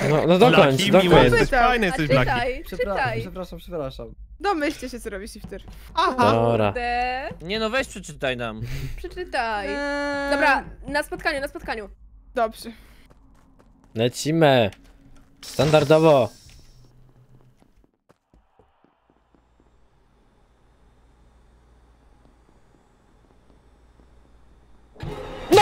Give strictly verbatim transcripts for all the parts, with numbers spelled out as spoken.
No, no dokończ, Blaki, dokończ. miło, jesteś fajny, jesteś Blaki. Czytaj, Przepraszam, czytaj. przepraszam, przepraszam. Domyślcie się, co robi Shifter. Aha. Dobra. Kurde. Nie no, weź przeczytaj nam. Przeczytaj. Eee, Dobra, na spotkaniu, na spotkaniu. Dobrze. Lecimy. Standardowo. No!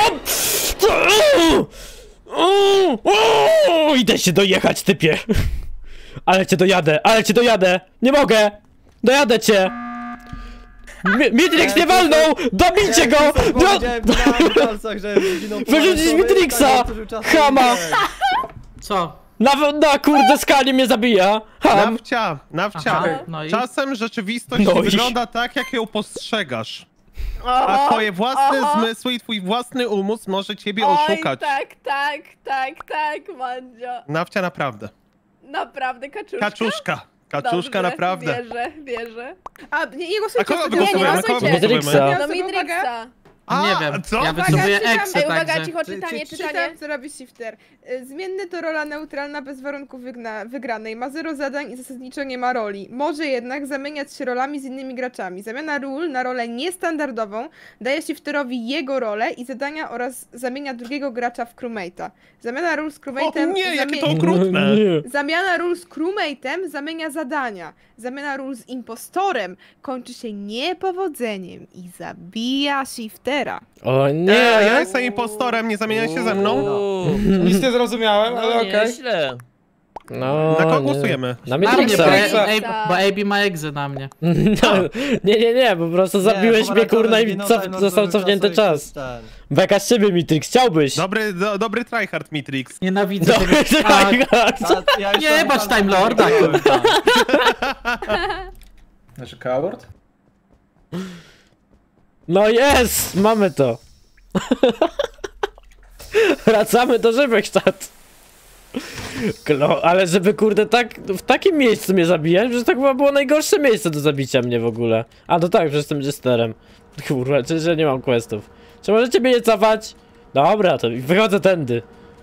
Idę się dojechać, typie. Ale cię dojadę, ale cię dojadę. Nie mogę. Dojadę cię. Mi Mitrix nie walnął! Dobijcie go! No! Powiedziałem na palcach, że zginął Wyrzucić Mitrixa! Chama! Co? Na, na kurde skali mnie zabija! Ham! Nawcia, nawcia. Aha, no i? Czasem rzeczywistość No i? wygląda tak, jak ją postrzegasz. A twoje własne Aha. zmysły i twój własny umysł może ciebie Oj, oszukać. tak, tak, tak, tak, Mandzio. Nawcia, naprawdę. Naprawdę, kaczuszka. Kaczuszka. Kaczuszka, Dobrze, naprawdę. Wierzę, wierzę. A, nie, nie głosujcie. A kogo ostatnio. głosujemy? nie Kogo głosujcie. głosujemy? Mitrixa. No Mitrixa. A, Nie wiem, co? ja Uwaga, wycofuję czytam. eksy, Ej, uwaga, także... cicho, czytanie, czytanie. Czytam, co robi Shifter. Y, Zmienny to rola neutralna bez warunków wygna- wygranej. Ma zero zadań i zasadniczo nie ma roli. Może jednak zamieniać się rolami z innymi graczami. Zamiana ról na rolę niestandardową daje Shifterowi jego rolę i zadania oraz zamienia drugiego gracza w crewmate'a. Zamiana ról z O crewmate'em... nie, jakie to zamie- okrutne. Zamiana ról z crewmate'em zamienia zadania. Zamiana ról z impostorem kończy się niepowodzeniem i zabija Shiftera. O Nie, nie! ja jestem impostorem, nie zamieniaj się ze mną. Uuu, Nic nie zrozumiałem, ale no okej. nieźle. No, Na kogo nie. głosujemy? Na Na mnie, Mitrixa. bo, Mitrixa. Ej- bo A B ma egzę na mnie. No, nie, nie, nie, po prostu zabiłeś mnie kurna i cof został cofnięty czas. Beka z ciebie, Mitrix, chciałbyś. Dobry, do, dobry tryhard, Mitrix. Nienawidzę Dobry tego. A, tryhard. nie bać Time Lorda, kurwa. Znaczy coward? No jest! Mamy to! Wracamy do żywych, czat! Klo, ale żeby kurde tak, w takim miejscu mnie zabijać, że to chyba było najgorsze miejsce do zabicia mnie w ogóle. A no tak, że jestem jesterem. Kurwa, czy że nie mam questów. Czy możecie mnie nie cofać? Dobra, to wychodzę tędy.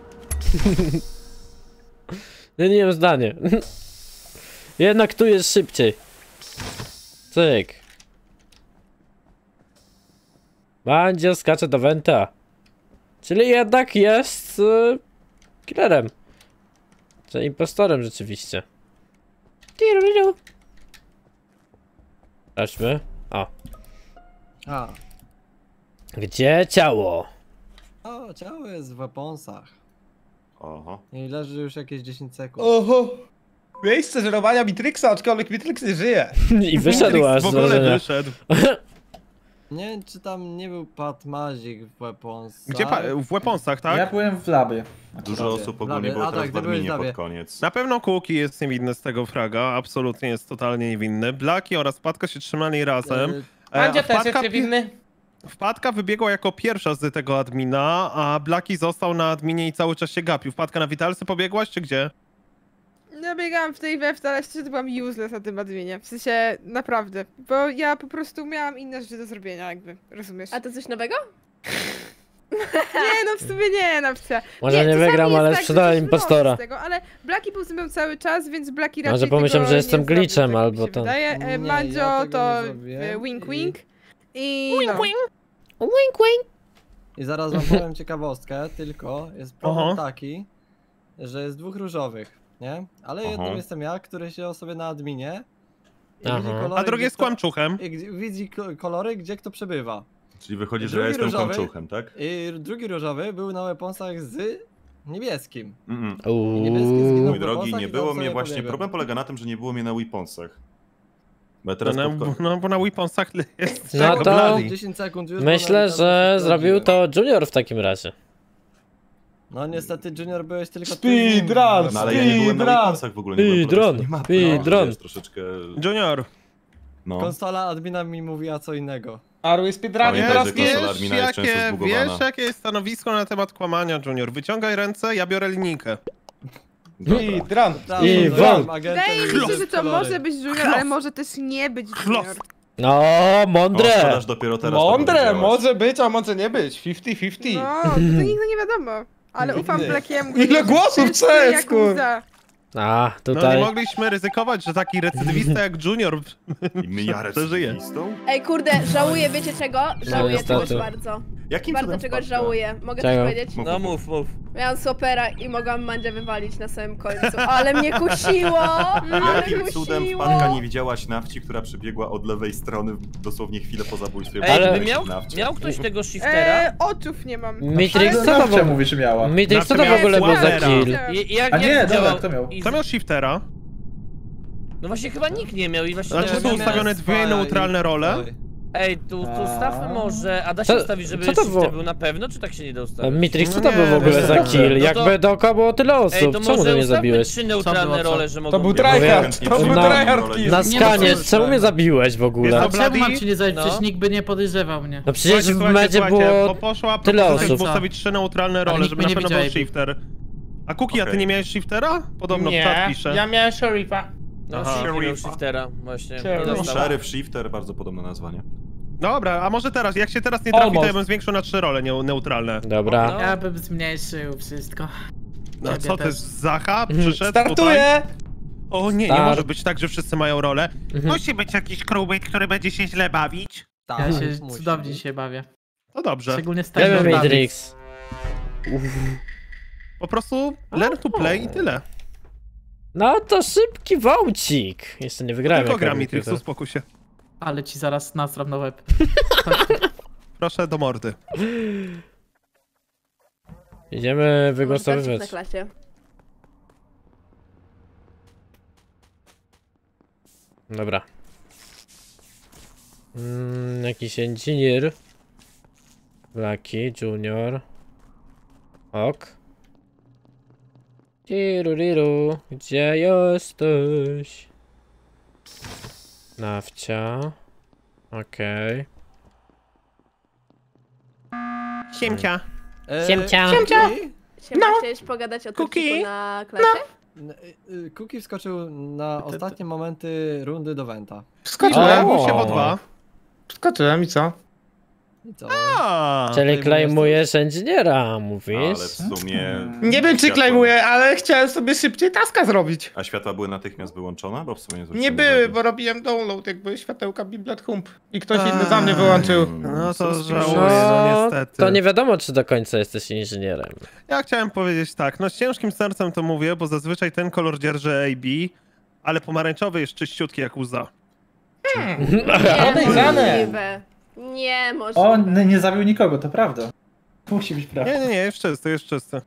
Nie, nie wiem zdanie. Jednak tu jest szybciej. Cyk. Mandzio skacze do Wenta. Czyli jednak jest yy, killerem. Czy impostorem rzeczywiście. Sprawdźmy. O. A, Gdzie ciało? o, ciało jest w weaponsach. Oho. I leży już jakieś dziesięć sekund. Oho! Miejsce żerowania Mitrixa, aczkolwiek Mitrix nie żyje. I wyszedł aż w z ogóle wrażenia. wyszedł. Nie wiem, czy tam nie był Pat Mazik w weaponsach. Gdzie pa w weaponsach, tak? Ja byłem w labie. Dużo Labie. osób ogólnie Labie. było A teraz tak, w ty byłeś w adminie labie. pod koniec. Na pewno Kuki jest niewinny z tego fraga, absolutnie jest totalnie niewinny. Blaki oraz Patka się trzymali razem. Y, E, Mandzio a też Wpadka jest niewinny. Wpadka wybiegła jako pierwsza z tego admina, a Blaki został na adminie i cały czas się gapił. Wpadka na Witalsy pobiegłaś, czy gdzie? Ja biegałam w tej wewce, ale szczerze to byłam useless na tym adminie. W sensie, naprawdę. Bo ja po prostu miałam inne rzeczy do zrobienia, jakby. Rozumiesz? A to coś nowego? Nie, no w sumie nie, no wcie. Może nie czasami wygram, jest ale tak, że sprzedałem coś impostora. wynoszę z tego, ale Blaki był ze mną cały czas, więc Blaki raczej Może pomyślą, tego że jestem nie zrobił, glitchem tak mi albo się to. wydaje. Nie, E, ja Mandzio tego to nie zrobiłem e, wink i- wink. I no. Wink wink. I zaraz wam powiem ciekawostkę, tylko jest problem Oho. taki, że jest dwóch różowych, nie? Ale jednym Aha. jestem ja, który się sobie na adminie. I Aha. widzi kolory, A drugi gdzie jest kto- kłamczuchem. i gdzie- Widzi ko- kolory, gdzie kto przebywa. Czyli wychodzi, że Drugi ja jestem różowy. kłamczuchem, tak? I drugi różowy był na weaponsach z niebieskim. Mm -mm. Uuu. Niebieski zginął. Mój drogi, weaponsach nie i było tam mnie sobie właśnie. pobiegłem. Problem polega na tym, że nie było mnie na weaponsach. Bo ja No, teraz no, pod... no bo na weaponsach jest No czego to- Bloody. dziesięć sekund już. Myślę, bo że nawet zrobił sprawdziłem. to Junior w takim razie. No niestety Junior byłeś tylko ty. Speedrun! No ale ja nie byłem na Speedrun. weaponsach w ogóle. Nie byłem po Speedrun. prostu nie mapy. Speedrun. No, wiesz, troszeczkę... Junior, No. Konsola admina mi mówiła co innego. Are we speedrunning Pamiętaj, teraz że nie? konsola wiesz admina jest często jakie, zbugowana. wiesz jakie jest stanowisko na temat kłamania, Junior? Wyciągaj ręce, ja biorę linijkę. Dobra. Speedrun! Tam, I no, won. tam agentem Wydaje mi się, widzę że to kolory. może być Junior, ale może też nie być Junior. No, O, mądre! szkodasz dopiero teraz to Mądre, powiedziałaś. może być, a może nie być. pięćdziesiąt pięćdziesiąt. No, to nigdy nie wiadomo. Ale ufam Blackiemu. Ile głosów, co jest, kur- A, No nie tutaj. mogliśmy ryzykować, że taki recydywista jak Junior I my przeżyje. recydywistą? Ej, kurde, żałuję, wiecie czego? Żałuję niestety. czegoś bardzo. Jakim Bardzo cudem czegoś wpadła? żałuję. Mogę Czego? coś powiedzieć? No mów, mów. Miałam Swapera i mogłam Mandzia wywalić na samym końcu, ale mnie kusiło! Ale Jakim cudem kusiło! wpadka nie widziałaś Nawci, która przebiegła od lewej strony dosłownie chwilę po zabójstwie? Ale- Ej, miał, Nawcia. miał ktoś tego shiftera? Eee, oczów nie mam. Matrix, co to w Zawsze ogóle? mówi, że miała. Matrix, co to w Znaczy ogóle był za miałem kill? I, jak, A jak nie, dobra, działał? kto miał? I- Kto miał shiftera? No właśnie chyba nikt nie miał i właśnie... Znaczy nie są wiem, ustawione dwie neutralne role. Ej, tu, tu ustawmy może, a da Co- się ustawić, żeby co to shifter było? był na pewno, czy tak się nie da ustawić? Matrix, co No to był w nie, ogóle to za jest kill? dobrze. Jakby dookoła było tyle Ej, osób, to czemu może to nie ustawmy zabiłeś? trzy neutralne Co było, co? role, że mogą To był być. tryhard, to był Na- tryhard kill. Na Nie skanie, ma- czemu mnie zabiłeś w ogóle? Jest A to czemu Bloody? mam ci nie zająć? No. Przecież nikt by nie podejrzewał mnie. No przecież w medzie bo było... poszła tyle propozycja, osób. żeby ustawić trzy neutralne Ale role, nikt żeby mnie na nie pewno widział, był jakby. shifter. A Kuki, a ty Okej. nie miałeś shiftera? Podobno w czat pisze. ja miałem Sherifa. No, Aha. Shifter miał Sheriff. shiftera, właśnie. Sheriff. nie No, dostał. Sheriff, Shifter, bardzo podobne nazwanie. Dobra, a może teraz, jak się teraz nie trafi, to ja Almost. bym zwiększył na trzy role nie, neutralne. Dobra. No. Ja bym zmniejszył wszystko. No Ciebie co ty, też. Zacha przyszedł tutaj? Startuję! O nie, nie Start. może być tak, że wszyscy mają rolę. Mhm. Musi być jakiś crewmate, który będzie się źle bawić. Tak, Ja się musi cudownie być. się bawię. No dobrze. Szczególnie z Wiemy Time Matrix. Po prostu learn to play i tyle. No to szybki wołcik. Jeszcze nie wygrałem. Tylko jak gra robię Matrix, to. uspokój się. Ale ci zaraz nasram na łeb. Proszę do mordy. Idziemy Na wygłosowywać. klasie. Dobra. Mm, jakiś engineer. Blackie, Junior. Ok. Tiruriru, gdzie jesteś? Nawcia. Okej. Siemcia. Eee, Siemcia. Siemcia. Siema, No. chciałeś pogadać o Cookie? Turciku na klasie? N- y, Kuki wskoczył na ostatnie momenty rundy do Wenta. Skoczyłem, Pojawił się w O dwa. skoczyłem i co? I co? A, Czyli ty klejmujesz engineera, Ale mówisz? w sumie... Nie wiem czy światła- klejmuję, ale chciałem sobie szybciej taska zrobić. A światła były natychmiast wyłączone? Bo w sumie... Nie zwróciłem były, uwagę. bo robiłem download, jak były światełka Biblet Hump. I ktoś inny za mnie wyłączył. No to Co żałuję, No, no niestety. to nie wiadomo, czy do końca jesteś inżynierem. Ja chciałem powiedzieć tak, no z ciężkim sercem to mówię, bo zazwyczaj ten kolor dzierży A B, ale pomarańczowy jest czyściutki jak łza. Podejrzane. Niemożliwe. Niemożliwe. On nie zabił nikogo, to prawda. Musi być prawda. Nie, nie, nie, jest czysty, jest czysty.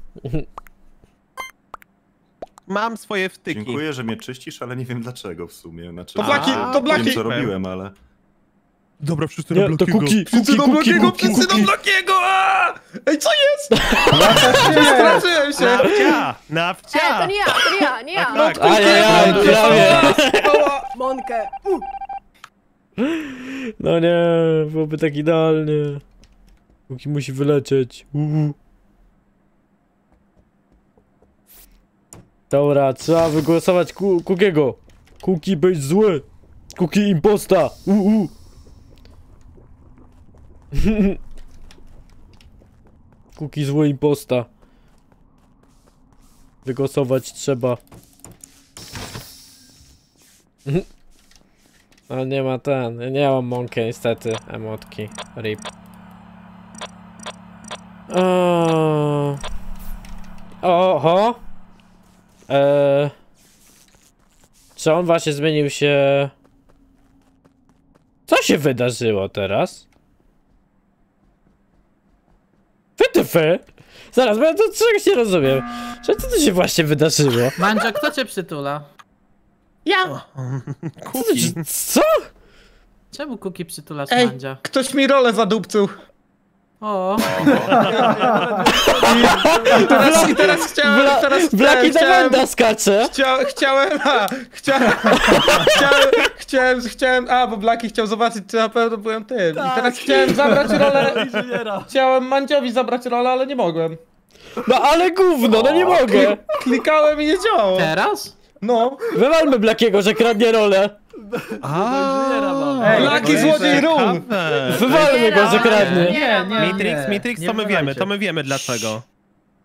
Mam swoje wtyki. Dziękuję, że mnie czyścisz, ale nie wiem dlaczego w sumie. Znaczy, To Blacki, A, to Blacki. Wiem, co robiłem, ale... Dobra, wszyscy Nie, na to Blackiego. Kuki. Wszyscy do Blackiego, wszyscy do Blackiego! a! Ej, co jest? Straszyłem się! Nawcia! E, Nawcia! to nie ja, to nie ja, nie ja. Tak, Ajajaj, prawie. Monkę. No nie, byłoby tak idealnie. Kuki musi wylecieć. Uhu. Dobra, trzeba wygłosować ku Kukiego. Kuki być zły. Kuki imposta. Uhu. Kuki zły imposta. Wygłosować trzeba. Ale nie ma ten, ja nie mam mąkę niestety, emotki, rip. O, oho. Eee, czy on właśnie zmienił się? Co się wydarzyło teraz? Wytyfy? Zaraz, bo ja to czegoś nie rozumiem. Co to się właśnie wydarzyło? Mandzio, kto cię przytula? Ja! Co? to się- Co? Czemu Kuki przytulasz Ej, Mandzia? ktoś mi rolę zadupcył. O, I teraz, i teraz chciałem, Bla, teraz Blaki do chciałem, Wenda skacze. Chcia, chciałem, a, chciałem, chciałem, chciałem, chciałem, a, bo Blaki chciał zobaczyć, czy na pewno byłem tym. I teraz chciałem zabrać rolę, Inżyniera. chciałem Mandziowi zabrać rolę, ale nie mogłem. No ale gówno, no nie mogę. Klikałem i nie działało. teraz? No. Wywalmy Blakiego, że kradnie rolę. inżyniera mam. Ej, Blaki złodziej rum. Wywalmy go, że kradnie. Nie, nie, Matrix, nie. Matrix, Nie to my wiemy, wywalajcie. to my wiemy dlaczego.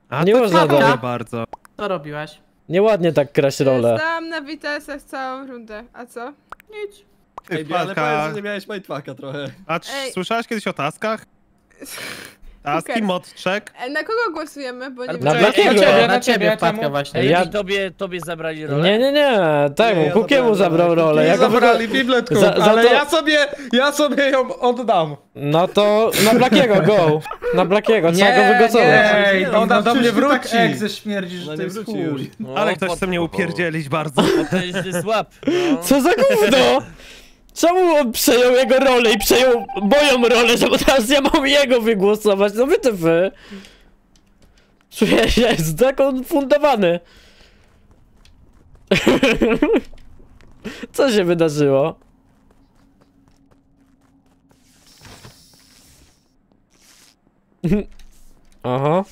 A Nie to można ciekawe tak. bardzo. Co robiłaś? Nieładnie tak kraść rolę. Stałam na Witalsach całą rundę. A co? Nic. Ty, Ej, ale Wpadka, powiem, że nie miałeś mindfucka trochę. a czy Ej. słyszałaś kiedyś o taskach? Taski, Okej. modczek? E, Na kogo głosujemy? Bo nie Ale wiem. Na poczekaj, Blackiego. ej, Ciebie, czekaj, na ciebie, ciebie czemu? wpadka właśnie. Ej, Ja- ja... tobie, tobie zabrali rolę? Nie, nie, nie, tak, Nie, ja Kukiemu zabrałem zabrał rolę. rolę. Ja Nie go wygo... zabrali bibletku, Za- za ale to- ja sobie, ja sobie ją oddam. No to na Blackiego, go! Na Blackiego, trzeba go wygłosować. nie, Ej, ona do mnie wróci. Tak egzy śmierdzi, że No to nie jest wróci chuj. już. No, Ale ktoś pot- chce mnie upierdzielić bardzo. Potężny słab. No. Co za gówno! Czemu on przejął jego rolę i przejął moją rolę, że teraz ja mam jego wygłosować? No wy to wy! Czuję się zakonfundowany. Co się wydarzyło? Aha.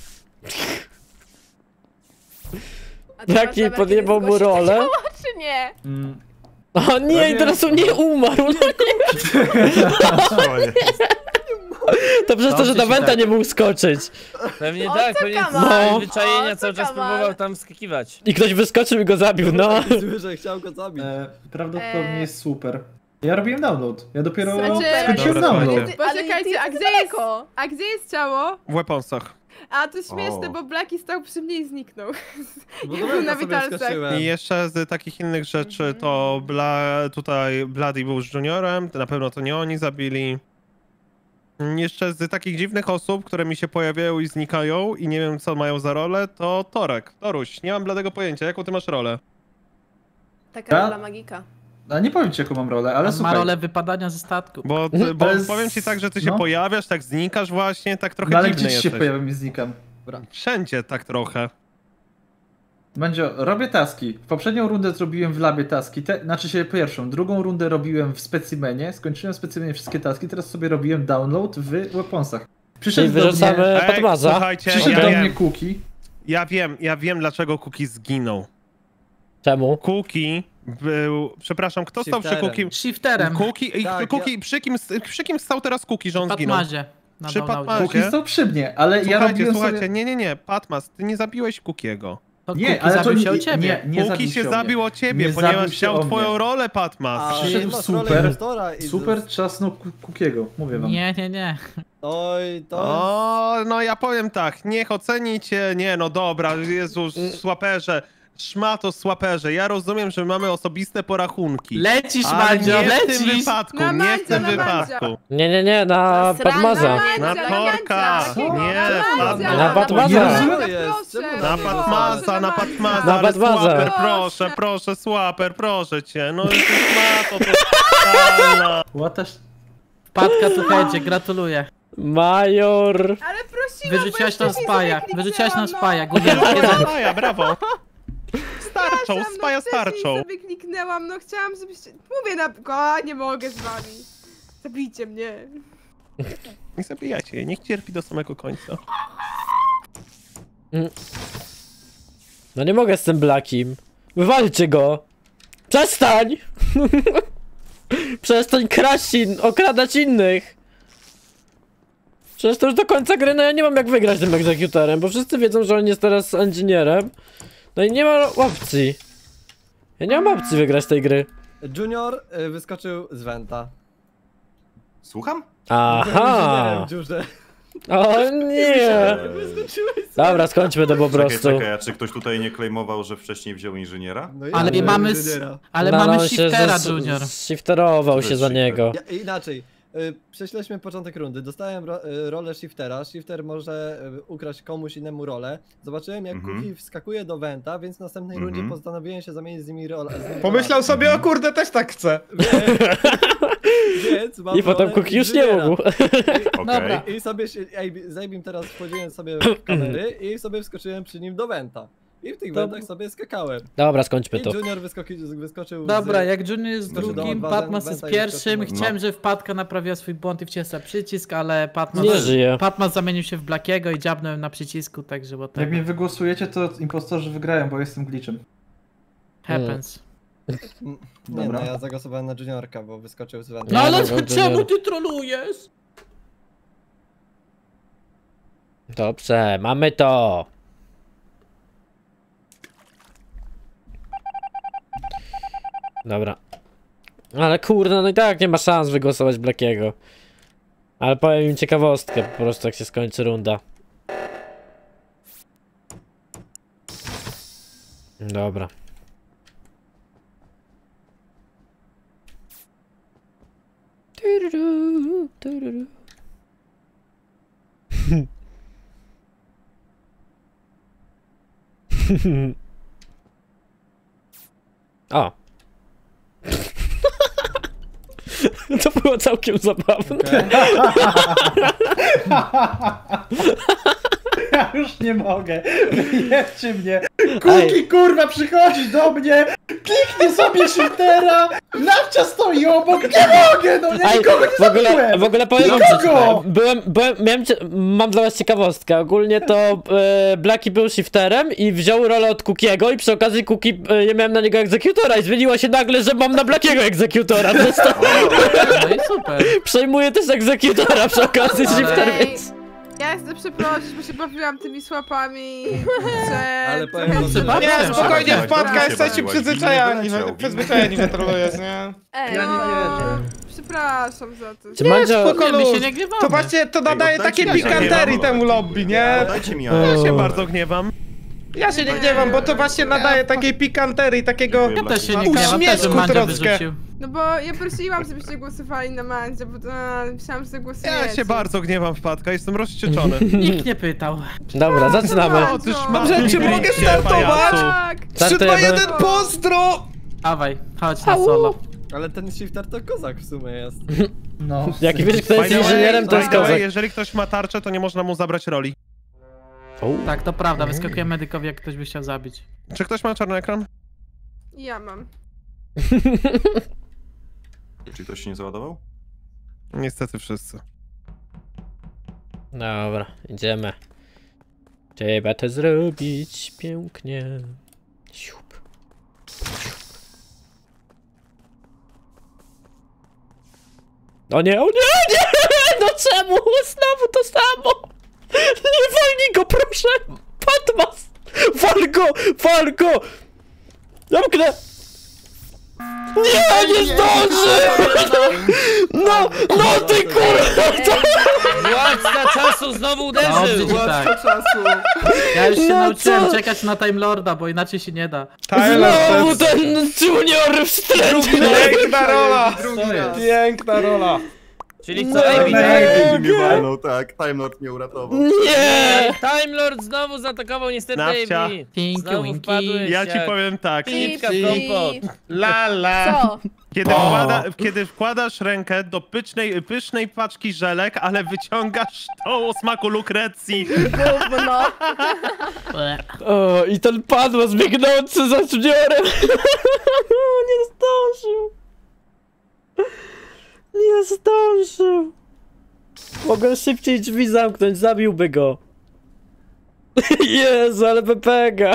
A teraz Jaki nawet podjebał kiedy mu zgłosi, to rolę? działa, czy nie? Mm. O nie, i teraz on nie umarł. No nie. To przez to, że na Wenta nie mógł skoczyć. Pewnie O, tak, co pewnie kamal? z No. wyczajenia O, cały co czas kamal? próbował tam skakiwać. I ktoś wyskoczył i go zabił, no. Że chciał go zabić. E, prawdopodobnie Eee. jest super. Ja robiłem download. Ja dopiero Znaczy- skończyłem Dobra, download. słuchajcie. Poczekajcie, a Ale ty gdzie jest, daleko. a gdzie jest ciało? W weaponsach. A to śmieszne, O. bo Blaki stał przy mnie i zniknął. Bo I do był na Wenta sobie Witalsach. wskoczyłem. I jeszcze z takich innych rzeczy to Bla, tutaj Bloody był z Juniorem, to na pewno to nie oni zabili. Jeszcze z takich dziwnych osób, które mi się pojawiają i znikają i nie wiem co mają za rolę, to Torek, Toruś, nie mam bladego pojęcia, jaką ty masz rolę? Taka Ja? rola magika. A nie powiem ci jaką mam rolę, ale On ma słuchaj. rolę wypadania ze statku. Bo, bo Ale z- powiem ci tak, że ty się no. pojawiasz, tak znikasz właśnie, tak trochę No ale dziwny gdzie ci się jesteś. pojawiam i znikam? Wszędzie tak trochę. Będzie, robię taski. W poprzednią rundę zrobiłem w labie taski, te, znaczy się pierwszą. Drugą rundę robiłem w specimenie, skończyłem w specimenie wszystkie taski, teraz sobie robiłem download w weaponsach. Czyli Przyszedł do mnie, wyrzucamy Ej, Patmaza. słuchajcie, przyszedł ja do wiem, mnie Kuki. ja wiem, ja wiem dlaczego Kuki zginął. Czemu? Kuki był, przepraszam, kto stał przy Shifterem. Kukim? Shifterem. Kuki, i Tak, Kuki przy, kim, przy kim stał teraz Kuki, że on zginął? Patmazie. Na Przy downloadzie. Patmazie. Kuki stał przy mnie, ale ja Słuchajcie, robiłem słuchajcie, sobie... nie, nie, nie, Patmas, ty nie zabiłeś Kukiego. To Nie, Kuki ale to zabił nie, się o ciebie. nie, nie Kuki zabił się o mnie. zabił o ciebie, Nie ponieważ zabił się chciał o twoją mnie. rolę, Patmas. A, Przyszedł ty masz super, rolę impostora i Super trzasnął Ku- Kukiego, mówię wam. Nie, nie, nie. Oj, to O, no ja powiem tak, niech ocenicie, nie no dobra, Jezus, słaperze, szmato słaperze, ja rozumiem, że mamy osobiste porachunki. Lecisz, Ale Mandzio, nie w tym lecisz! wypadku, Na nie Mandzia, w tym na Mandzia. wypadku. Nie, nie, nie, na Sranda Patmaza. Mandzia. Na Mandzia, Torka, Mandzia. nie, Na Mandzia. Na Patmaza. Nie Proszę, rozumiem. To jest, proszę, czemu Na nie Patmaza, na Patmaza, Na ale Patmaza. słaper, proszę, proszę, słaper, proszę cię, no jesteś szmato, to totalna. What a... sh- Wpadka tu będzie, gratuluję. Major. Ale prosiłam, Wyrzuciłaś bo ja nam wcześniej spaja. sobie Wyrzuciłaś nam kliknęłam, spaja. no. Gubię. Spaja, brawo. Starczą, Przepraszam, spaja no wcześniej starczą. sobie kliknęłam, no chciałam, żebyście... Mówię na... O, nie mogę z wami. Zabijcie mnie. Nie zabijajcie je, niech cierpi do samego końca. No nie mogę z tym Blackim. Wywalcie go. Przestań! Przestań kraść in, okradać innych. Przecież to już do końca gry, no ja nie mam jak wygrać tym egzekutorem, bo wszyscy wiedzą, że on jest teraz inżynierem. No i nie ma opcji. Ja nie mam opcji wygrać tej gry. Junior y, wyskoczył z Wenta. Słucham? Aha! Inżynierem w dziurze. O nie! Wyskoczyłeś z Dobra, skończmy to po Czekaj, prostu. czekaj, a czy ktoś tutaj nie klejmował, że wcześniej wziął inżyniera? No i Ale ja mamy, byłem s- inżyniera. ale No, mamy on się shiftera, zas- Junior. Shifterował się za Shifter. niego. Ja, inaczej. Y, Prześledźmy początek rundy. Dostałem ro, y, rolę shiftera. Shifter może y, ukraść komuś innemu rolę. Zobaczyłem jak Mhm. Kuki wskakuje do Wenta, więc w następnej Mhm. rundzie postanowiłem się zamienić z nimi rolę. Z nimi Pomyślał sobie, o kurde, też tak chcę. Więc mam I potem rolę Kuki już nie inżyniera. mógł. Okej. I, I sobie się, ej, Zajbim teraz wchodziłem sobie w kamery i sobie wskoczyłem przy nim do Wenta. I w tych To- Wentach sobie skakałem. Dobra, skończmy I to. Junior wyskoki, wyskoczył Dobra, z... jak Junior jest Skoczył do drugim, dwa Patmas Wenta jest i pierwszym. wyskoczył. Chciałem, żeby Wpadka naprawiła swój błąd i wcisnął przycisk, ale Patmas, Nie żyje. Patmas zamienił się w Blackiego i dziabnąłem na przycisku, także what Jak mnie wygłosujecie, to impostorzy wygrają, bo jestem glitchem. happens. Nie Dobra. no, ja zagłosowałem na Juniorka, bo wyskoczył z Wenta. No ale dobra, czemu Junior. ty trolujesz? Dobrze, mamy to. Dobra. Ale kurde, no i tak nie ma szans wygłosować Blackiego. Ale powiem im ciekawostkę po prostu jak się skończy runda. Dobra. Tururu, tururu. O. To było całkiem zabawne. Okay. Ja już nie mogę. Wyjebcie mnie. Kuki kurwa przychodzi do mnie, kliknie sobie shiftera, Nawcia stoi obok, nie mogę, no ja Ej, nikogo nie w ogóle, zabiłem. w ogóle powiem wam, Nikogo! że byłem, byłem, miałem, cie- mam dla was ciekawostkę. Ogólnie to e, Blacki był shifterem i wziął rolę od Kukiego i przy okazji Kuki, e, ja miałem na niego egzekutora i zmieniło się nagle, że mam na Blackiego egzekutora. Przez to No i super. przejmuję też egzekutora przy okazji Ale- shifter, Ej, więc... Ja chcę przeprosić, bo się bawiłam tymi słapami, że... Ale powiem trochę wam, się że- bawiłam. Nie, spokojnie, Dobrze wpadka, się jesteście bawiłaś. przyzwyczajeni, Winny wyleciał, przyzwyczajeni, że trolujesz, nie? Ej, Ja nie no. wierzę. Przepraszam za to. Czy Mandzio... spoko. Nie, my się luz. nie gniewamy. To właśnie, to nadaje oddajcie takie mi pikanterii się. temu lobby, nie? Dajcie mi Ja O. się bardzo gniewam. Ja się nie gniewam, bo to właśnie nadaje takiej pikanterii, takiego... Ja też się nie gniewam, też Uśmieszku Mandzio troszkę. wyrzucił. No bo ja prosiłam, żebyście głosowali na Mandzia, bo to, a, myślałam, że zagłosujecie. Ja się bardzo gniewam, wpadka, jestem rozwścieczony. Nikt nie pytał. Dobra, zaczynamy. O, tyż Dobrze, mam czy mogę gryzie, startować? pajacu. Tak! trzy, dwa, jeden, pozdro! Dawaj, chodź na solo. Ale ten shifter to kozak w sumie jest. No. Jak wiesz, kto jest By the way, inżynierem, to jest by the way, kozak. jeżeli ktoś ma tarczę, to nie można mu zabrać roli. Tak, to prawda, wyskakuje medykowi, jak ktoś by chciał zabić. Czy ktoś ma czarny ekran? Ja mam. Czy ktoś się nie załadował? Niestety wszyscy. Dobra, idziemy. Trzeba to zrobić pięknie. Siup. O nie, o nie, nie! No czemu? Znowu to samo! Nie wolnij go, proszę! Patmas! Wal go! Wal go! Zamknę! Nie, nie zdąży! No, no ty kurwa! Władca czasu znowu Dobrze uderzył! ci tak. czasu. Ja już się No nauczyłem co? czekać na Time Lorda, bo inaczej się nie da. Znowu ten junior wstrętny! Piękna rola! Co jest? Piękna rola! Czyli No co, Amy, nie. tak? Nie walnął, tak. Time Lord mnie uratował. Nie! Time Lord znowu zaatakował niestety Nawcia. Amy. Pinky Znowu winky. wpadłeś Ja ci jak powiem tak. Śliwka w Pi, kompot. pi. La la! Co? Kiedy, wkłada, kiedy wkładasz rękę do pysznej, pysznej paczki żelek, ale wyciągasz to o smaku lukrecji. Gówno. O, i ten padło zbiegnący za juniorem! Nie zdążył! Nie zdążył! Mogę szybciej drzwi zamknąć, zabiłby go! Jezu, ale pepega!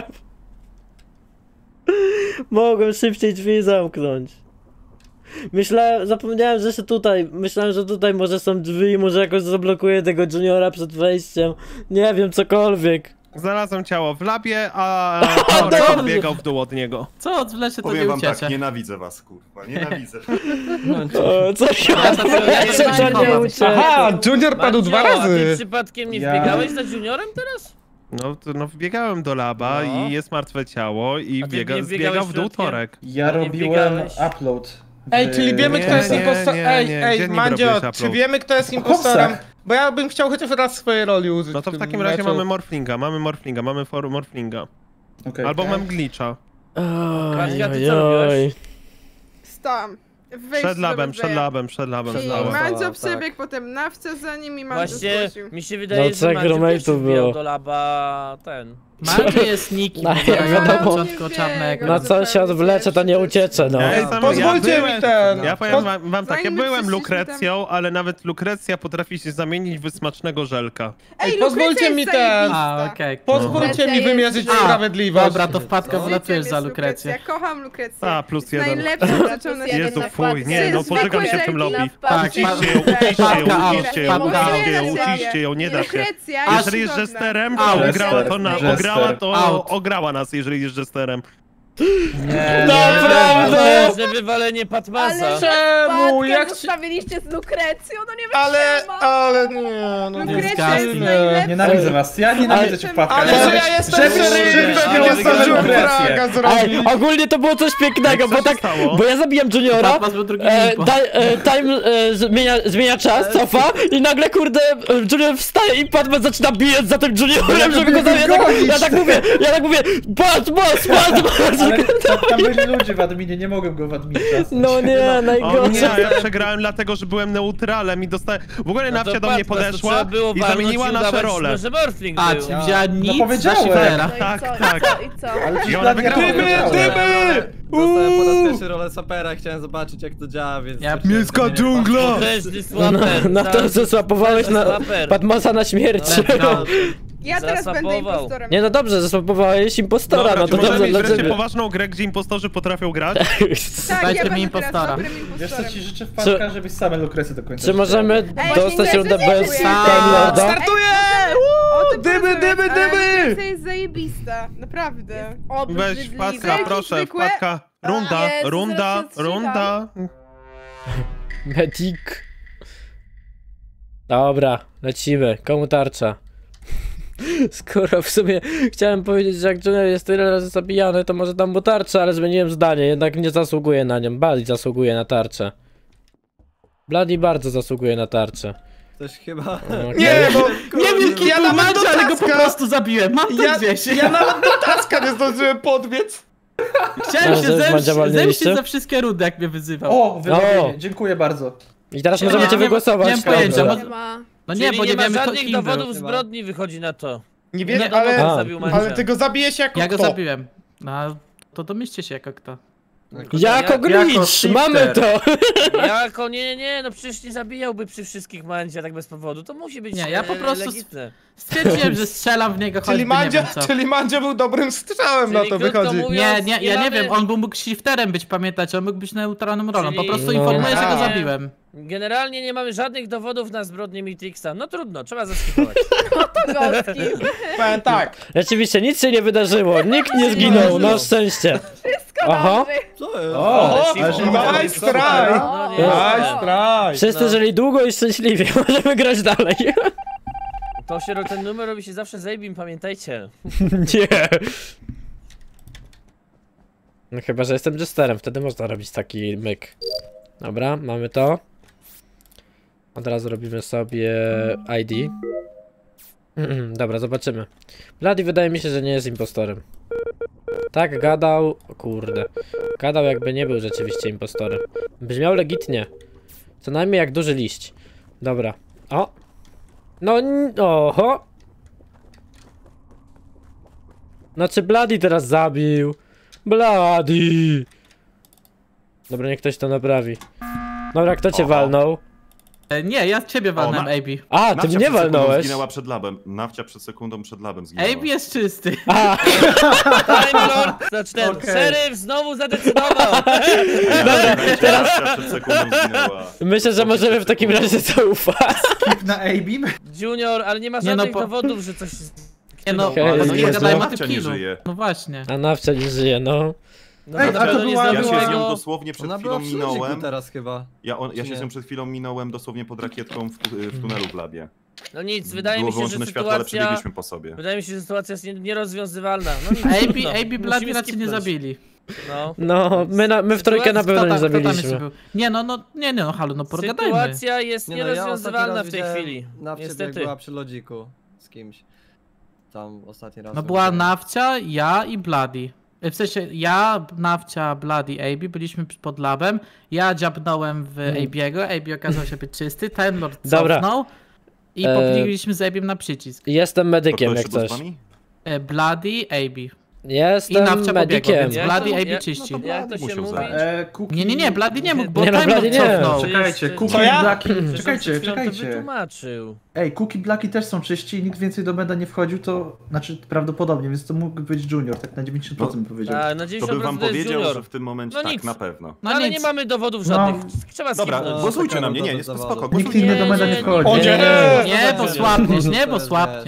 Mogłem szybciej drzwi zamknąć. Myślałem, zapomniałem, że się tutaj, myślałem, że tutaj może są drzwi i może jakoś zablokuję tego juniora przed wejściem. Nie wiem, cokolwiek. Znalazłem ciało w labie, a A, Torek dobrze. odbiegał w dół od niego. Co odwlecze, to Powiem nie wam tak, uciecze. nienawidzę was, kurwa, nienawidzę. O, co się Ja to- ja że to- to nie uciekł. Aha, Junior padł dwa Mandzio, a ty razy! przypadkiem nie Ja- wbiegałeś za juniorem teraz? No, to, no wbiegałem do laba No. i jest martwe ciało i A ty biega, nie zbiegał wbiegałeś w dół środkiem? Torek. Ja Nie robiłem biegałeś? upload. w- Ej, czyli wiemy Nie, kto jest nie, impostorem. nie, Ej, nie, ej, gdzie nie Mandzio, robiłeś czy upload? wiemy kto jest W impostorem? Hopsach. Bo ja bym chciał chociaż raz swojej roli użyć. No to w tym takim razie meczu. mamy Morflinga, mamy Morflinga, mamy for Morflinga. Okej. Albo mam glitcha. Kasia, ty Oj, co oj, robiłaś? oj. Stam. Przed labem, przed labem, przed labem. I znałem. Mandzio Tak. przebiegł, potem Nawcia za nim i Mandzio Właśnie zgłosił. mi się wydaje, No, że trzech Mandzio roommate'ów pierwszy wbijał było. do laba ten. Mandzio jest nikim, No, którego jak na wiadomo. początku czarnego. Na co się odwlecze, to nie uciecze, no. Ja jestem- Pozwólcie ja mi byłem- ten! Ja powiem Poz- wam, wam tak, ja Zanim my byłem przyszliśmy Lukrecją, ale nawet Lukrecja potrafi się zamienić w smacznego żelka. Ej, pozwólcie Lukrecja mi jest ten! zajebista. A, okej. Pozwólcie Lukrecja mi jest- wymierzyć A, sprawiedliwość. Dobra, to wpadka No. wylatujesz za Jest Lukrecję. Ja kocham Lukrecję. A, plus Jest jeden. najlepszą rzeczą na Plus świecie. Jezu, jeden fuj, nie, no Zwykłe pożegam się w tym żelki lobby. na Tak, Uciście wpadkę. ją, uciście ją, Wpadka out, uciście ją, wpadka uciście ją, out. uciście ją, nie da się. Lukrecja Aż- Jeżeli jest cudowna. jesterem, Out. to ograła to, na, Jester. ograła to, Out. ograła nas, jeżeli jest jesterem. Nie, Naprawdę? Że wywalenie Patmasa. Ale Czemu? Patkę Jak się... zostawiliście z Lukrecją, no nie Ale, wytrzymam. ale nie, no nie. Lukrecja jest Disgusting. najlepsza. Nienawidzę was, ja nienawidzę cię wpadka. Ale że ja jestem żeby- szybko, żeby- nie żeby- zdążył żeby- fraga Ej, zrobić. ogólnie to było coś pięknego, Co bo się tak, stało? bo ja zabijam Juniora, Patmas był drugi e, impo. da, e, time e, zmienia, zmienia czas, cofa i nagle kurde e, Junior wstaje i Patmas zaczyna bijać za tym Juniorem, żeby go zabić. Ja, tak- ja tak mówię, ja tak mówię, Patmas, Patmas! Ale tam, tam byli ludzie w adminie, nie mogłem go w adminie czasem. No nie, O nie, najgorzej. ja przegrałem dlatego, że byłem neutralem i dostałem... W ogóle No to Nawcia do mnie Patmas, to podeszła trzeba było i walnąć zamieniła nasze udawać, role. Że Morphling A, był. czy wzięła nic powiedziałem. za Shivera. No i Tak, co, tak. i co, i co? Ale I przecież ona Blady wygrała. grał. Dymy, dymy! Dostałem po raz pierwszy rolę sapera, chciałem zobaczyć jak to działa, więc... Ja- stwierdziłem, Miejska że nie dżungla! Potężny słaper. Na to, że złapowałeś na Słaper. Patmasa na śmierć. No. Ja teraz będę Zaswapował. impostorem. Nie no dobrze, zasłapowałeś impostora, Dobra, no czy to możemy dobrze mieć dla wreszcie ciebie. poważną grę, gdzie impostorzy potrafią grać? Tak, Dajcie ja mi będę impostora. teraz dobrym Wiesz co, impostorem. ci życzę wpadka, żebyś same Lukresy do końca. Czy możemy Ej, dostać nie, ją do nie, bez nie, Time nie. Lorda? Startuję! O, to Dymy, porozmawiać, dymy, ale dymy! Lukrecja jest zajebista, naprawdę. Weź wpadka, Zwykłe. proszę, Zwykłe. wpadka. Runda, Jezu, runda, zaraz się runda. Medic. Dobra, lecimy. Komu tarcza? Skoro w sumie chciałem powiedzieć, że jak Junior jest tyle razy zabijany, to może dam mu tarczę, ale zmieniłem zdanie. Jednak nie zasługuje na nią. Bloody zasługuje na tarczę. Bloody bardzo zasługuje na tarczę. Ktoś chyba... Okej. Nie, bo Nie wiem, ja ja nawet nawet do ale go po taska- prostu zabiłem. Mam to Ja, gdzieś. ja nawet do taska nie zdążyłem podbiec. Chciałem Ale się że już zemści- mandziawalnieliście? zemścić za wszystkie rundy, jak mnie wyzywał. O, wyrobienie, dziękuję bardzo. I teraz Nie, możemy nie, cię nie, wygłosować. nie mam pojęcia, Dobrze. bo- Nie ma. No nie, Czyli bo nie, nie ma wiemy kto żadnych kim był. dowodów zbrodni wychodzi na to. Nie Nie, wiem, no, ale, ale, A. zabił ale Mandzia. ty go zabijesz jako Ja go kto? zabiłem. No, to domyślcie się jako kto. Jako Ja- glitch! jako shifter. Mamy to! Jako nie, nie, nie, no przecież nie zabijałby przy wszystkich Mandzia tak bez powodu. To musi być Nie, ja po e, prostu legitne. Stwierdziłem, że strzelam w niego, choćby Czyli nie Mandzia, wiem co. czyli Mandzia był dobrym strzałem na Czyli to krótko wychodzi. mówiąc, Nie, nie, ja nie mamy- wiem, on był mógł shifterem być, pamiętacie, on mógł być neutralną rolą, po Czyli- prostu No. informuję, że go A. zabiłem. Generalnie nie mamy żadnych dowodów na zbrodnię Matrixa. No trudno, trzeba zaskipować. Gostki. Powiem tak, Rzeczywiście, nic się nie wydarzyło. Nikt nie zginął, na szczęście. Wszystko Aha. dobrze. Co jest? O, ale ale że nice nice try. No nie, nice try. Wszyscy No. żyli długo i szczęśliwie, możemy grać dalej. To się, ten numer robi się zawsze zajbim, pamiętajcie. Nie. No chyba, że jestem jesterem, wtedy można robić taki myk. Dobra, mamy to. Od razu robimy sobie I D. Dobra, zobaczymy. Bloody wydaje mi się, że nie jest impostorem. Tak, gadał... O kurde. Gadał jakby nie był rzeczywiście impostorem. Brzmiał legitnie. Co najmniej jak duży liść. Dobra. O! No, n- oho! Znaczy Bloody teraz zabił. Bloody! Dobra, niech ktoś to naprawi. Dobra, kto cię Oho. walnął? E, Nie, ja ciebie walnąłem, na- A B. A, ty Nawcia mnie przed sekundą walnąłeś. zginęła przed labem. Nawcia przed sekundą przed labem zginęła. A B jest czysty. A, Time Lord, znaczy ten, Okej. szeryf znowu zadecydował. Dobra, teraz Nawcia przed sekundą zginęła. myślę, że możemy w takim razie zaufać. Skip na A B? Junior, ale nie ma Nie no, żadnych po- dowodów, że coś... Nie no, Okej, okay, jest no nie niezłe. gadajmy o Nawcia tym nie killu. żyje. No właśnie. A Nawcia nie żyje, no. No, Ej, na a to pewno nie była- zrobił Ja się z nią tego- dosłownie przed Ona chwilą była przy lodziku minąłem. teraz chyba. Ja, on, ja Czy się z nie? nią przed chwilą minąłem dosłownie pod rakietką w, tu- w tunelu w labie. No nic, wydaje Było mi się, że wyłączone światło, ale sytuacja... przebiegliśmy po sobie. Wydaje mi się, że sytuacja jest nie- nierozwiązywalna. No nic, A B, trudno. A B Bloody Musimy raczej nie skipnąć. zabili. No. No, my, na, my w trójkę na Kto pewno nie tam- kto tam jeszcze zabiliśmy. był? Nie no, no, nie, nie no, halo, no pogadajmy. Sytuacja jest Nie no, ja ostatni nierozwiązywalna raz w tej widziałem chwili. Nawcie, jak Niestety. była przy lodziku z kimś. Tam ostatni raz. No ją była widziałem. Nawcia, ja i Bloody. W sensie, ja, Nawcia, Bloody, A B byliśmy pod labem, ja dziabnąłem w Mm. A B'ego, A B okazał się być czysty, Time Lord Dobra. cofnął i E, pobiegliśmy z A B'em na przycisk. Jestem To kto medykiem, jak jeszcze był z coś. wami? E, Bloody, A B. I Jestem Nawcia pobiegła, medykiem. więc Jak Bloody to- A B jak- czyści. no to Jak to się Musiał mówi? zabić. E, Cookie... Nie, nie, nie, Bloody nie mógł, bo Nie, no, Time Lord Bloody nie. cofnął. Czekajcie, To Cookie ja? i Blacki, Przecież czekajcie, przed chwilą to czekajcie. wytłumaczył. Ej, Cookie i Blacki też są czyści i nikt więcej do Meda nie wchodził, to znaczy prawdopodobnie, więc to mógł być Junior, tak na dziewięćdziesiąt procent bym powiedział. A, na To dziewięćdziesiąt by wam procent to jest powiedział, junior. że w tym momencie No tak, nic. na pewno. No ale nic. nie mamy dowodów No. żadnych. Trzeba Dobra, skipnąć. głosujcie czekam na mnie, do nie, jest zawodu. spoko. Nikt głosujcie. inny do Meda nie nie, wchodzi. O nie! Nie, bo słabniesz, nie, bo To jest słabniesz.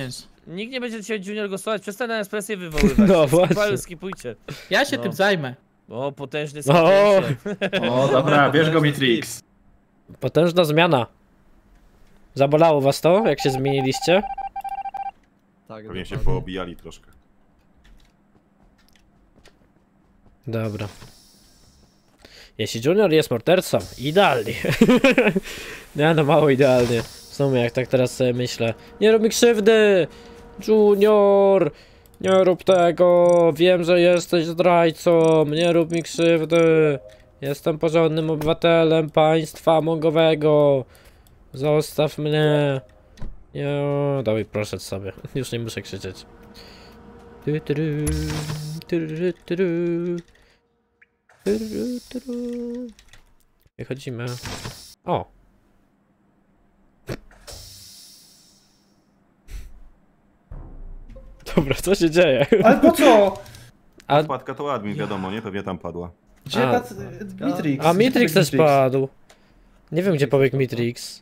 Nikt nie będzie dzisiaj Junior głosować, przestań na nas presję wywoływać. No właśnie. Skipuj, skipujcie. Ja się No. tym zajmę. O, potężny O! skipujcie. O, dobra, bierz go Mitrix. Potężna zmiana. Zabolało was to, jak się zmieniliście? Tak, Pewnie się dokładnie. poobijali troszkę. Dobra. Jeśli Junior jest mordercą, idealnie. Nie no, mało idealnie. W sumie, jak tak teraz sobie myślę. Nie rób mi krzywdy! Junior! Nie rób tego! Wiem, że jesteś zdrajcą! Nie rób mi krzywdy! Jestem porządnym obywatelem państwa mongowego! Zostaw mnie! Nie, dawaj, proszę sobie. Już nie muszę krzyczeć. Tu, tu, tu, tu, tu, tu. Wychodzimy. O! Dobra, co się dzieje? Ale po co? A, Wpadka to admin, wiadomo, nie? Pewnie tam padła. Gdzie A. padł y, Mitrix? a Gdzie Mitrix padł też padł. Nie wiem, gdzie pobiegł Mitrix.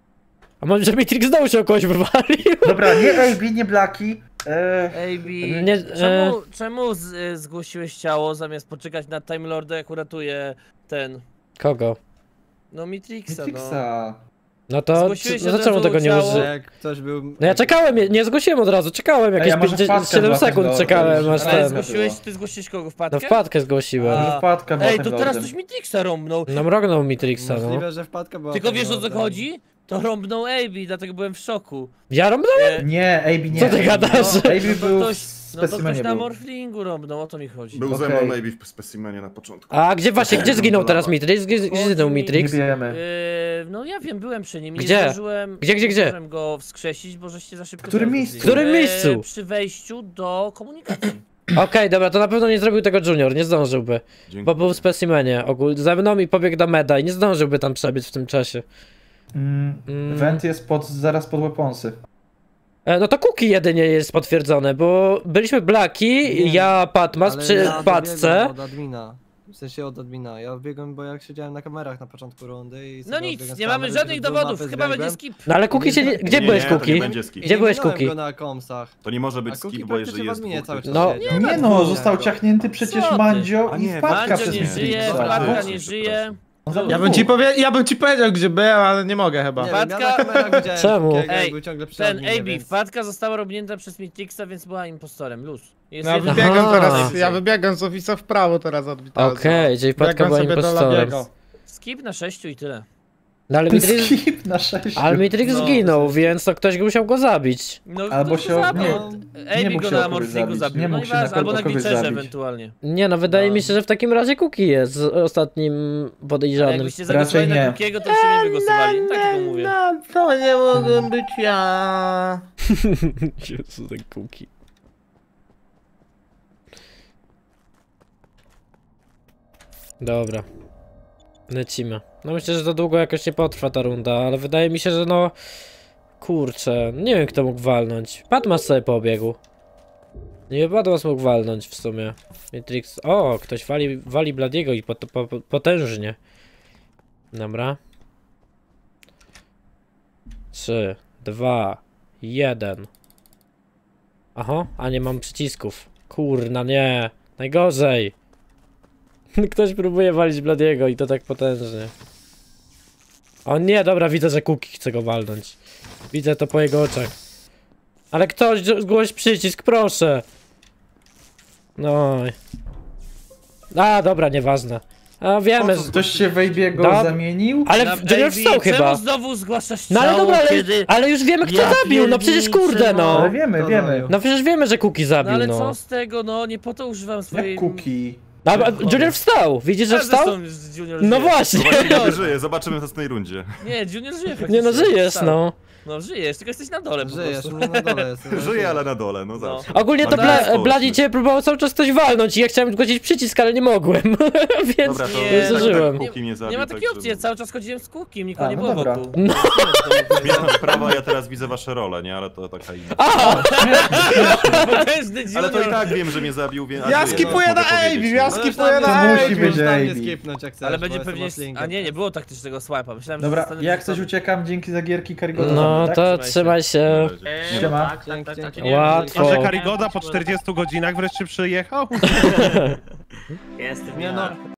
A może Mitrix znowu się o kogoś wywalił? Dobra, nie A B, nie Blaki. Eee, Ej, Bi, Nie, e- czemu, czemu z, y, zgłosiłeś ciało zamiast poczekać na Time Lorda, jak uratuje ten... Kogo? No Mitrixa, no. Mitrixa. No to, Zgłosiłeś no od to czemu razu tego nie ciało? użył? Jak ktoś był... No ja czekałem, nie- nie zgłosiłem od razu, czekałem jakieś Ej, a może pięć- wpadkę siedem złapać sekund do- czekałem do- aż Ale Ale ten. zgłosiłeś, ty zgłosiłeś kogo, wpadkę? No wpadkę zgłosiłem. A. Wpadka była Ej, to tym teraz lordem. ktoś Mitrixa rąbnął. No mrognął Mitrixa, no. Możliwe, że wpadka była... Tylko tym wiesz o co lordem. chodzi? To rąbnął A B, dlatego byłem w szoku. Ja rąbnąłem? E, Nie, A B nie. Co ty gadasz? A B no to był ktoś, w no to ktoś specimenie na był. Morphlingu rąbnął, o to mi chodzi. Był ze Okej. mną maybe w specimenie na początku. A gdzie właśnie, gdzie zginął teraz Mitrix? Gdzie, gdzie zginął Nie Mitrix? wiemy. Yy, no ja wiem, byłem przy nim. Nie Gdzie? zdążyłem, Gdzie, gdzie, nie gdzie? zdążyłem go wskrzesić, bo żeście za szybko W którym teraz miejscu? poszli. W którym Yy, miejscu? Przy wejściu do komunikacji. Okej, dobra, to na pewno nie zrobił tego Junior, nie zdążyłby. Dzięki. Bo był w specimenie ogólnie. Ze mną i pobiegł do meda i nie zdążyłby tam przebiec w tym czasie. Mm, Mm. Vent jest pod, zaraz pod weaponsy. E, no to Cookie jedynie jest potwierdzone, bo byliśmy Blaki, Nie, ja, Patmas Ale przy ja Patce. dobiegłem od admina. W sensie od admina. Ja biegłem, bo jak siedziałem na kamerach na początku rundy i... No sobie nic, odbiegłem z nie mamy kamery, żadnych do dowodów, mapy chyba będzie zbiegłem. skip. No ale Cookie się nie... Gdzie Nie, byłeś nie, to nie Cookie? będzie skip. I Gdzie nie byłeś minąłem Cookie? go na komsach. To nie może być A Cookie skip, bo jeżeli praktycznie w jest adminie dwóch, cały to- czas No, siedział. Nie no, został ciachnięty przecież Co ty? Mandzio A i nie, wpadka Mandzio przez nie Mitrixa. żyje, Dobra, Wpadka dobra. nie żyje. On zabił Ja bym, ci dwóch. powie... ja bym ci powiedział, gdzie byłem, ale nie mogę chyba. Nie wiem, ja na Wpadka- kamerach widziałem Czemu? Cookiego, jak Ej, był ciągle przy Ten adminie, A B, więc- wpadka została robnięta przez Mitrixa, więc była impostorem, luz. Jest Ja jeden- wybiegam Aha. teraz, ja wybiegam z ofisa w prawo teraz od Witasa. Okej, czyli Patka Biegam była sobie do impostorem. Labiego. Skip na sześciu i tyle. No ale Mitrix... Skip na sześć. Ale Mitrix No. zginął, więc to ktoś musiał go zabić. No, Albo ktoś się- go zabił. nie, A nie B mógł go się na kogoś Morphlingu zabić, zabił, nie no mógł się nieważne, na albo na kogoś Glitcherze zabić. ewentualnie. Nie no, wydaje No. mi się, że w takim razie Cookie jest z ostatnim Ale podejrzanym. jakbyście zagłosowali Raczej na nie. Kukiego, to byście nie wygłosowali, tak tylko mówię. No, to nie mogłem być ja. Jezu, ten Cookie. Dobra. Lecimy. No myślę, że to długo jakoś nie potrwa ta runda, ale wydaje mi się, że no... Kurczę, nie wiem kto mógł walnąć. Patmas sobie pobiegł. Nie Patmas mógł walnąć w sumie. Matrix... O, ktoś wali, wali Bladiego i pot, po, po, potężnie. Dobra. Trzy, dwa, jeden. Aha, a nie mam przycisków. Kurna, nie. Najgorzej. Ktoś próbuje walić Bladiego i to tak potężnie. O nie, dobra, widzę, że Cookie chce go walnąć. Widzę to po jego oczach. Ale ktoś zgłoś przycisk, proszę. No. A, dobra, nieważne. A wiemy, że... Ktoś się w Ejbiego Dob- zamienił? Ale Na Junior Ej, wstał czemu chyba. znowu zgłaszasz No ale ciało, dobra, ale, kiedy... ale już wiemy kto Ja zabił, no przecież kurde no. Ale wiemy, To wiemy. zabił. No przecież wiemy, że Cookie No zabił, ale no. co z tego, no nie po to używam swojej... Jak Cookie. A, a Junior wstał, widzisz, że A, wstał? zresztą z Junior No żyje. właśnie. Zobaczymy, czy żyje, zobaczymy w następnej rundzie. Nie, Junior żyje faktycznie. Nie no, żyjesz, Wstał. no. No żyjesz, tylko jesteś na dole po Żyjesz, prostu. mnie na dole jest. Żyje, ale na dole, no No. zawsze. Ogólnie to Mam Bla nadzieję, że Bladi społeczny. cię próbował cały czas ktoś walnąć i ja chciałem zgłosić przycisk, ale nie mogłem. Więc Dobra, to Nie, nie tak, zdążyłem. tak, Cookie mnie zabił, Nie ma tak, takiej że- opcji, ja cały czas chodziłem z Cookiem, nikogo A, nie no było dobra. wokół. No. Zmiana prawa, ja teraz widzę wasze role, nie? Ale to taka inna. A! Potężny Ale to i Junior. tak wiem, że mnie zabił, więc... Ja skipuję na A B, ja skipuję na To A musi B. być Możesz na mnie A B. skipnąć jak chcesz, Ale bo będzie jestem pewnie... off-linkiem. A nie, nie było taktycznego swipe'a, myślałem, że Dobra, zostanę jak coś wyrzucony. uciekam, dzięki za gierki Karigoda. No, No, tak? to trzymaj się. Eee, Siema. Tak, tak, tak, tak. Dzięki. Łatwo. A że O. Karigoda po czterdziestu godzinach wreszcie przyjechał? Jestem Nie ja. no,